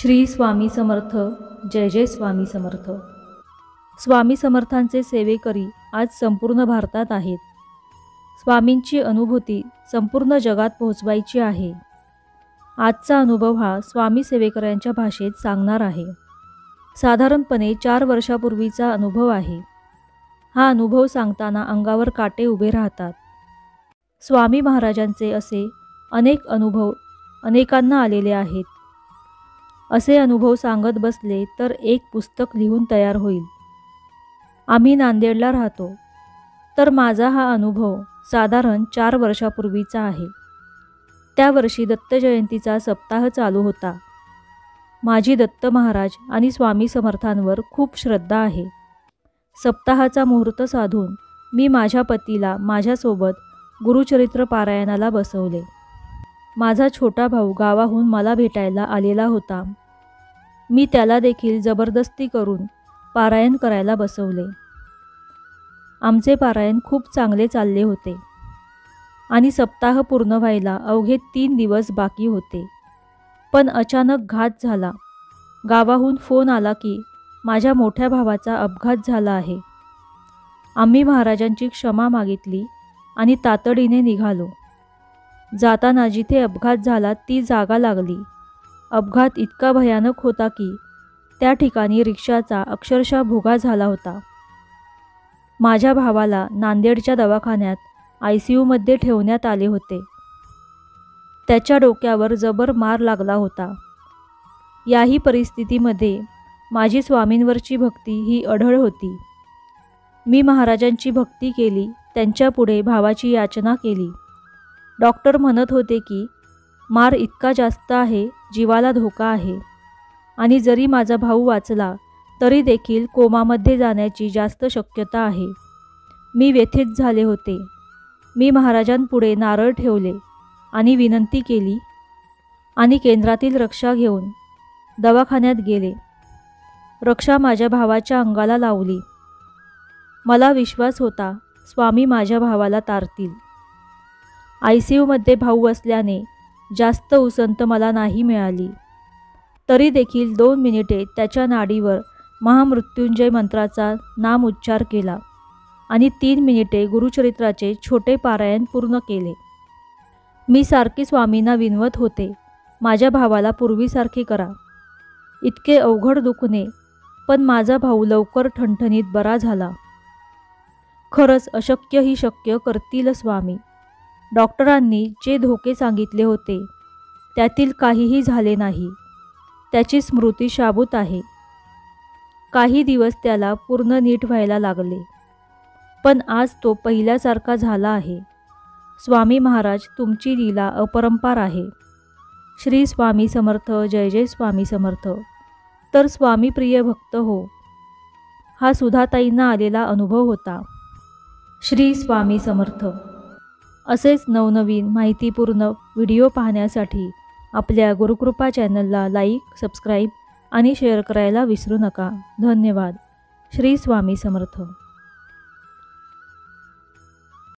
श्री स्वामी समर्थ. जय जय स्वामी समर्थ. स्वामी समर्थांचे सेवेकरी आज संपूर्ण भारतात आहेत. स्वामींची अनुभूती संपूर्ण जगात पोहोचवायची आहे. आजचा अनुभव हा स्वामी सेवेकऱ्यांच्या भाषेत सांगणार आहे. साधारणपणे 4 वर्षापूर्वीचा अनुभव आहे. हा अनुभव सांगताना अंगावर काटे उभे राहतात. स्वामी महाराजांचे असे अनेक अनुभव अनेकांना आलेले आहेत. असे अनुभव सांगत बसले तर एक पुस्तक लिहून तयार होईल. आम्ही नांदेडला राहतो, तर माझा हा अनुभव साधारण 4 वर्षापूर्वीचा आहे. त्या वर्षी दत्त जयंतीचा सप्ताह चालू होता. माझी दत्त महाराज आणि स्वामी समर्थांवर खूप श्रद्धा आहे. सप्ताहाचा मुहूर्त साधून मी माझ्या पतीला माझ्यासोबत गुरुचरित्र पारायणाला बसवले. माझा छोटा भाऊ गावाहून मला भेटायला आलेला होता. मी त्याला देखील जबरदस्ती करून पारायण करायला बसवले. आमचे पारायण खूप चांगले चालले होते आणि सप्ताह पूर्ण व्हायला अवघे 3 दिवस बाकी होते. पण अचानक घात झाला. गावाहून फोन आला की माझ्या मोठ्या भावाचा अपघात झाला आहे. आम्ही महाराजांची क्षमा मागितली आणि तातडीने निघालो. जाताना जिथे अपघात झाला ती जागा लागली. अपघात इतका भयानक होता की त्या ठिकाणी रिक्षाचा अक्षरशः भुगा झाला होता. माझ्या भावाला नांदेडच्या दवाखान्यात ICUमध्ये ठेवण्यात आले होते. त्याच्या डोक्यावर जबर मार लागला होता. याही परिस्थितीमध्ये माझी स्वामींवरची भक्ती ही अढळ होती. मी महाराजांची भक्ती केली. त्यांच्यापुढे भावाची याचना केली. डॉक्टर म्हणत होते की मार इतका जास्त आहे, जीवाला धोका आहे आणि जरी माझा भाऊ वाचला तरी देखील कोमामध्ये जाण्याची जास्त शक्यता आहे. मी व्यथित झाले होते. मी महाराजांपुढे नारळ ठेवले आणि विनंती केली आणि केंद्रातील रक्षा घेऊन दवाखान्यात गेले. रक्षा माझ्या भावाच्या अंगाला लावली. मला विश्वास होता स्वामी माझ्या भावाला तारतील. ICUमध्ये भाऊ असल्याने जास्त उसंत मला नाही मिळाली. तरी देखील 2 मिनिटे त्याच्या नाडीवर महामृत्युंजय मंत्राचा नामोच्चार केला आणि 3 मिनिटे गुरुचरित्राचे छोटे पारायण पूर्ण केले. मी सारखी स्वामींना विनवत होते, माझ्या भावाला पूर्वीसारखे करा. इतके अवघड दुखणे, पण माझा भाऊ लवकर ठणठणीत बरा झाला. खरंच अशक्य ही शक्य करतील स्वामी. डॉक्टरांनी जे धोके सांगितले होते त्यातील काहीही झाले नाही. त्याची स्मृती शाबूत आहे. काही दिवस त्याला पूर्ण नीट व्हायला लागले, पण आज तो पहिल्यासारखा झाला आहे. स्वामी महाराज तुमची लीला अपरंपार आहे. श्री स्वामी समर्थ. जय जय स्वामी समर्थ. तर स्वामी प्रिय भक्त हो, हा सुधाताईंना आलेला अनुभव होता. श्री स्वामी समर्थ. असेच नवनवीन माहितीपूर्ण व्हिडिओ पाहण्यासाठी आपल्या गुरुकृपा चॅनलला लाईक, सबस्क्राईब आणि शेअर करायला विसरू नका. धन्यवाद. श्री स्वामी समर्थ.